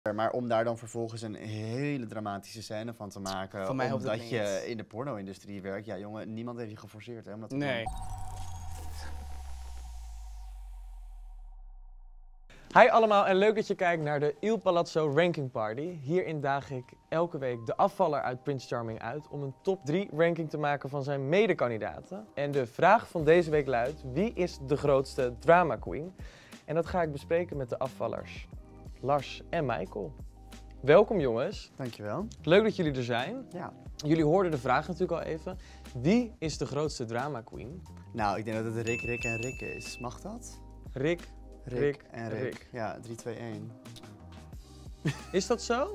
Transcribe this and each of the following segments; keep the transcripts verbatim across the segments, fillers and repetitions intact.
Maar om daar dan vervolgens een hele dramatische scène van te maken, Van mij omdat niet. je in de porno-industrie werkt, ja jongen, niemand heeft je geforceerd hè, om dat te Nee. doen. Hi allemaal en leuk dat je kijkt naar de Il Palazzo Ranking Party. Hierin daag ik elke week de afvaller uit Prince Charming uit om een top drie ranking te maken van zijn medekandidaten. En de vraag van deze week luidt: wie is de grootste drama queen? En dat ga ik bespreken met de afvallers Lars en Michael. Welkom jongens. Dankjewel. Leuk dat jullie er zijn. Ja. Jullie hoorden de vraag natuurlijk al even. Wie is de grootste drama queen? Nou, ik denk dat het Rick, Rick en Rick is. Mag dat? Rick, Rick, Rick en Rick. Rick. Ja, drie, twee, één. Is dat zo?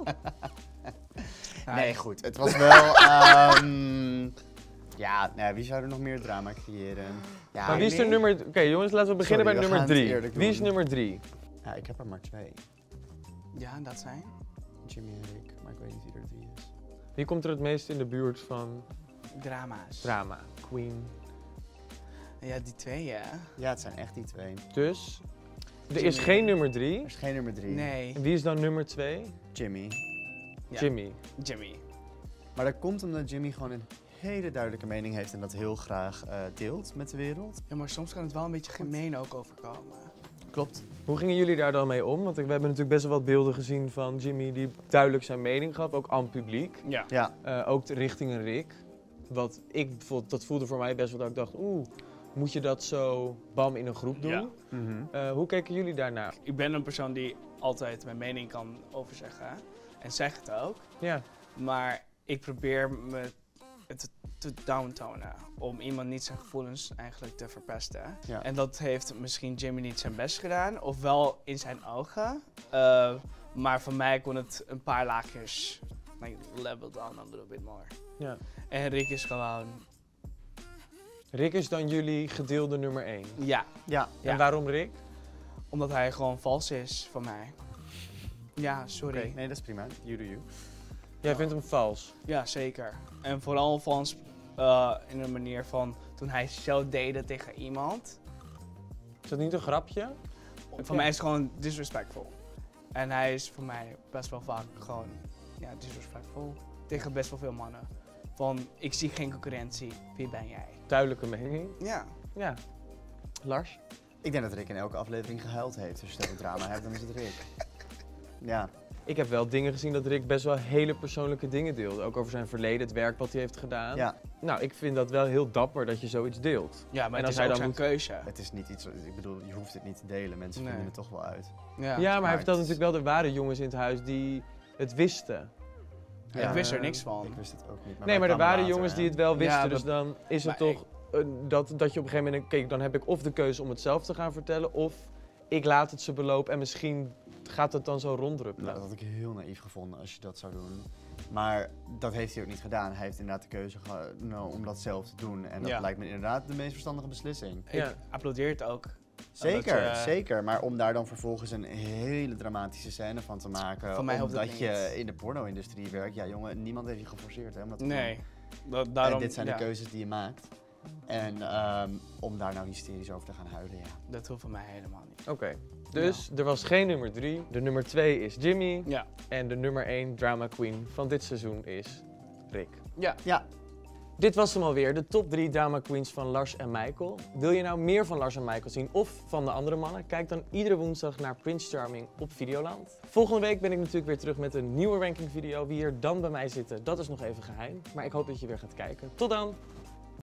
Nee, goed. Het was wel... um, ja, nou, wie zou er nog meer drama creëren? Ja, Maar wie is er nummer... Oké jongens, laten we beginnen Sorry, bij we nummer gaan het drie. eerlijk Wie is doen. nummer drie? Ja, ik heb er maar twee. Ja, dat zijn. Jimmy en Rick, maar ik weet niet wie er drie is. Wie komt er het meest in de buurt van Drama's. drama? Queen. Ja, die twee, ja. Ja, het zijn echt die twee. Dus, er is Jimmy. geen nummer drie. Er is geen nummer drie. Nee. En wie is dan nummer twee? Jimmy. Ja. Jimmy. Jimmy. Maar dat komt omdat Jimmy gewoon een hele duidelijke mening heeft en dat heel graag uh, deelt met de wereld. Ja, maar soms kan het wel een beetje gemeen ook overkomen. Klopt. Hoe gingen jullie daar dan mee om? Want we hebben natuurlijk best wel wat beelden gezien van Jimmy die duidelijk zijn mening gaf, ook aan het publiek. Ja. Ja. Uh, ook richting Rick. Wat ik bijvoorbeeld, dat voelde voor mij best wel dat ik dacht, oeh, moet je dat zo bam in een groep doen? Ja. Mm-hmm. Uh, hoe keken jullie daarnaar? Ik ben een persoon die altijd mijn mening kan overzeggen. En zeg het ook. Ja. Maar ik probeer me te, te downtonen. Om iemand niet zijn gevoelens eigenlijk te verpesten. Ja. En dat heeft misschien Jimmy niet zijn best gedaan. Of wel in zijn ogen. Uh, maar voor mij kon het een paar laagjes like, level down a little bit more. Ja. En Rick is gewoon... Rick is dan jullie gedeelde nummer één. Ja. Ja. Ja. En waarom Rick? Omdat hij gewoon vals is voor mij. Ja, sorry. Okay. Nee, dat is prima. You do you. Jij Ja. vindt hem vals? Ja, zeker. En vooral vals uh, in een manier van toen hij zo deed tegen iemand. Is dat niet een grapje? Voor mij is het gewoon disrespectful. En hij is voor mij best wel vaak gewoon ja, disrespectful tegen best wel veel mannen. Van, ik zie geen concurrentie, wie ben jij? Duidelijke mening. Ja. Ja. Lars? Ik denk dat Rick in elke aflevering gehuild heeft. Dus als je drama hebt, dan is het Rick. Ja. Ik heb wel dingen gezien dat Rick best wel hele persoonlijke dingen deelde. Ook over zijn verleden, het werk wat hij heeft gedaan. Ja. Nou, ik vind dat wel heel dapper dat je zoiets deelt. Ja, maar En het als is hij ook dan zijn moet- keuze. Het is niet iets, ik bedoel, je hoeft het niet te delen. Mensen Nee. vinden het toch wel uit. Ja. Ja, maar hij maar vertelt het is- natuurlijk wel, er waren jongens in het huis die het wisten. Ja. Ik wist er Eh, niks van. Ik wist het ook niet. Nee, wij maar er kwamen waren later, jongens hè. die het wel wisten, Ja, dus dat- dan is het maar toch eh, dat, dat je op een gegeven moment, kijk, dan heb ik of de keuze om het zelf te gaan vertellen, of ik laat het ze belopen en misschien gaat het dan zo ronddruppelen. Nou, dat had ik heel naïef gevonden als je dat zou doen. Maar dat heeft hij ook niet gedaan. Hij heeft inderdaad de keuze genomen om dat zelf te doen. En dat Ja. lijkt me inderdaad de meest verstandige beslissing. Ja. Ik applaudeer het ook. Zeker, Dat je- zeker. Maar om daar dan vervolgens een hele dramatische scène van te maken, Van mij hoeft het omdat je niet. in de porno-industrie werkt, ja jongen, niemand heeft je geforceerd hè, om dat te doen. Nee. Dat, daarom, En dit zijn ja, de keuzes die je maakt. En ehm, om daar nou hysterisch over te gaan huilen, ja. Dat hoeft voor mij helemaal niet. Oké, dus er was geen nummer drie. De nummer twee is Jimmy. Ja. En de nummer één drama queen van dit seizoen is Rick. Ja. Ja, Dit was hem alweer, de top drie drama queens van Lars en Michael. Wil je nou meer van Lars en Michael zien of van de andere mannen? Kijk dan iedere woensdag naar Prince Charming op Videoland. Volgende week ben ik natuurlijk weer terug met een nieuwe ranking video. Wie er dan bij mij zitten, dat is nog even geheim. Maar ik hoop dat je weer gaat kijken. Tot dan!